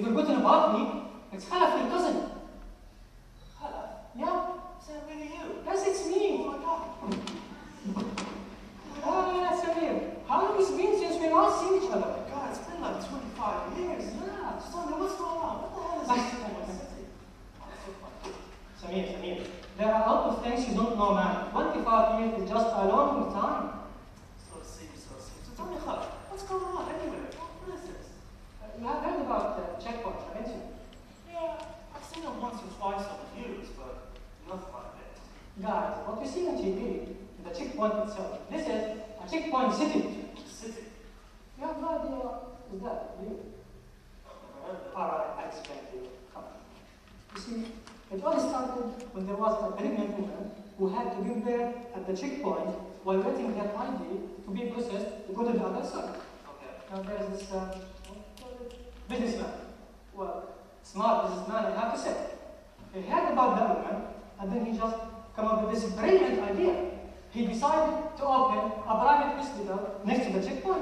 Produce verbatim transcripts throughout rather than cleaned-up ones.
forgotten about me. It's Khalaf, your cousin. Khalaf? Yeah. Is that really you? Yes, it's me. Oh my God. Ah, Samir. How long has it been since we last seen each other? Oh my God, it's been like twenty-five years. Yeah. Just tell me what's going on. What the hell is this whole city? Samir, Samir. There are a lot of things you don't know, man. twenty-five years is just a long time. So it seems, so it seems. So tell me, Khalaf, what's going on anyway? What is this? Uh, you have heard about uh, checkpoints, haven't you? Yeah, I've seen them once or twice over the years, but nothing like this. Guys, what you see on T V is the checkpoint itself. This is a checkpoint city. City? You have no idea what is that, do you? Never heard of it. Alright, I explain to you. Come on. You see, it all started when there was a pregnant woman who had to be there at the checkpoint while waiting her I D to be processed to go to the other side. Okay. Now there's this uh, businessman. Well, smart businessman, I have to say. He heard about that woman, and then he just came up with this brilliant idea. He decided to open a private hospital next to the checkpoint.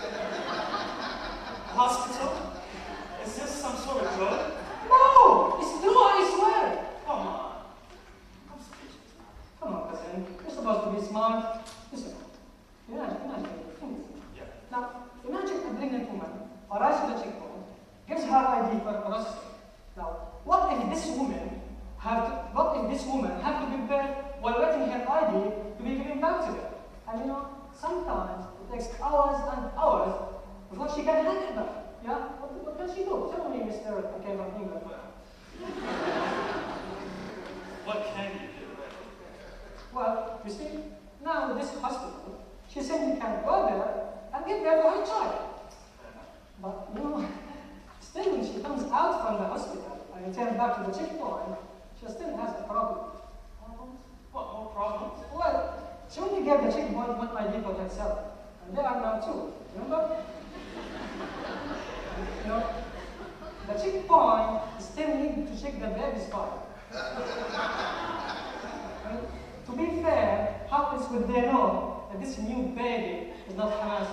Hospital? Is this some sort of drug? No! It's true, I swear! Come on. I'm speechless now. Come on, cousin. You're supposed to be smart. Listen, imagine, imagine. Yeah. Now, imagine a pregnant woman arrives at the checkpoint, gives her I D for processing. Now, what if this woman have to, what if this woman have to prepare while waiting her I D to be given back to her? And you know, sometimes it takes hours and hours before she can hand it back. Yeah? What, what can she do? Tell me, Mister I came from England. What can you do? Well, you see, now with this hospital, she simply can go there and give birth to her child. But, you know, still when she comes out from the hospital and returns back to the checkpoint, she still has a problem. What, more problems? Well, she only gave the checkpoint one I D for herself, and there are now two, remember? You know, the checkpoint still needs to check the baby's file. And to be fair, how else would they know that this new baby is not Hamas?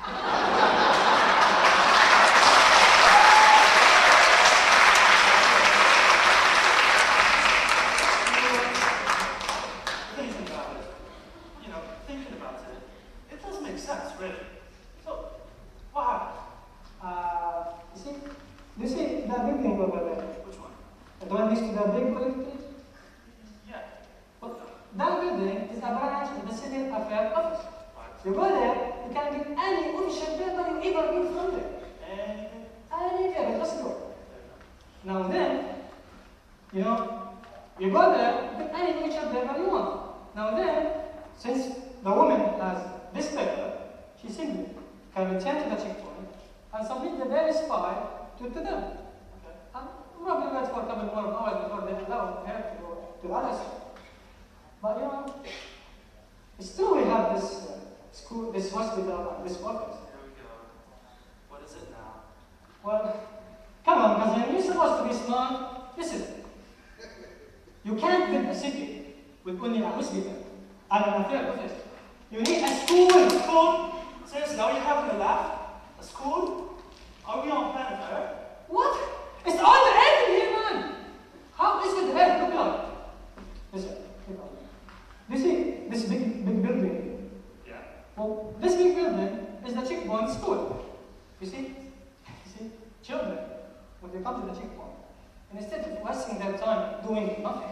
Thinking about it, you know, thinking about it, it does make sense, really. So, what happened? Uh, you see, you see that building over there? Which one? The one next to the big electric? Yeah. Well, that building is a branch of the Civil Affairs Office. Right. You go there, you can get any official paper you ever need from there. Anything? Any paper, just go. Now then, you know, you go there, you get any official paper you want. Now then, since the woman has this paper, she simply can return to the checkpoint and submit the various file to, to them. Okay. And probably wait for a couple more hours before they allow her to go to the other side. But you know, it's true we have this uh, school, this hospital, and this office. Here we go. What is it now? Well, come on, cousin, you're supposed to be smart. Listen, you can't build a city with only a hospital and an affair office. You need a school. School? Seriously, are you having a laugh? A school? Are we on planet Earth? What? It's all the earth in here, man. How is it the earth look like? Listen, look on. You see this big, big building? Yeah. Well, this big building is the checkpoint school. You see? You see? Children, when they come to the checkpoint, and instead of wasting their time doing nothing,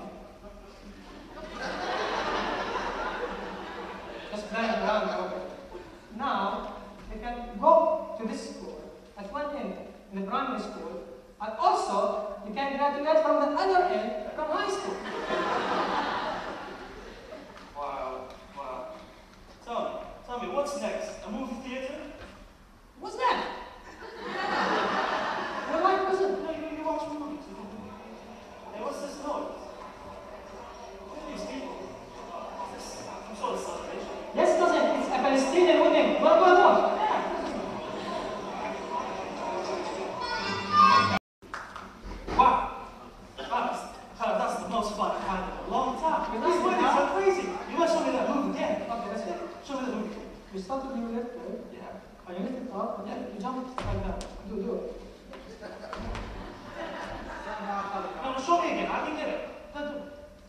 just playing around over it. Now, they can go to this school at one end in the primary school, and also you can graduate from the other end from high school. Wow, wow. Tell me, tell me, what's next? A movie theater? What's that? Your wife wasn't. No, you, you watch movies. Hey, what's this noise? What are these people? Is this some sort of celebration? Yes, cousin, it's a Palestinian wedding. What about that? Wow. Wow, that's, that's the most fun I've had in a long time. These weddings are crazy. You must show me that movie again. Okay, let's go. Show me the movie. We started the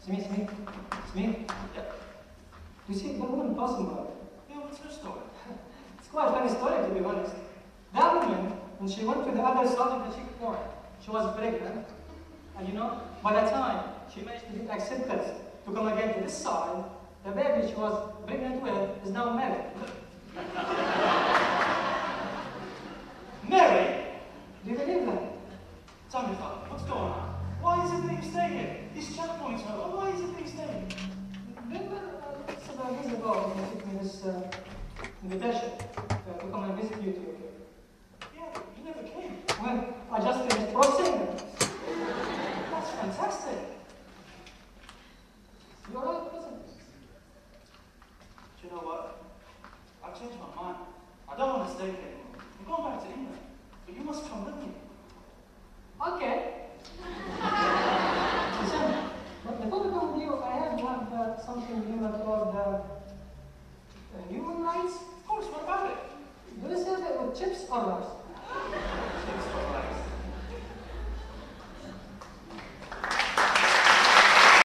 Smith, Smith, Smith. Yeah. You see, the woman passing by. Yeah, what's her story? It's quite a funny story, to be honest. That woman, when she went to the other side of the checkpoint, she was pregnant. And you know, by the time she managed to get accepted to come again to this side, the baby she was pregnant with is now married. Mary! Do you believe that? Tell me, Father, what's going on? Why is it that you stay here? These checkpoints are. Oh, why is it that you stay here? Remember, uh, several years ago, when you took me this uh, invitation uh, to come and visit you to your care. Yeah, you never came. Well, I just finished processing them. That's fantastic. You're right, wasn't it? Do you know what? I've changed my mind. I don't want to stay here anymore. I'm going back to England. But you must come with me. Okay. Listen, but before we come with you, I have have uh, something remember called uh, uh, human rights. Of course, what about it? Do you serve it with chips or rice?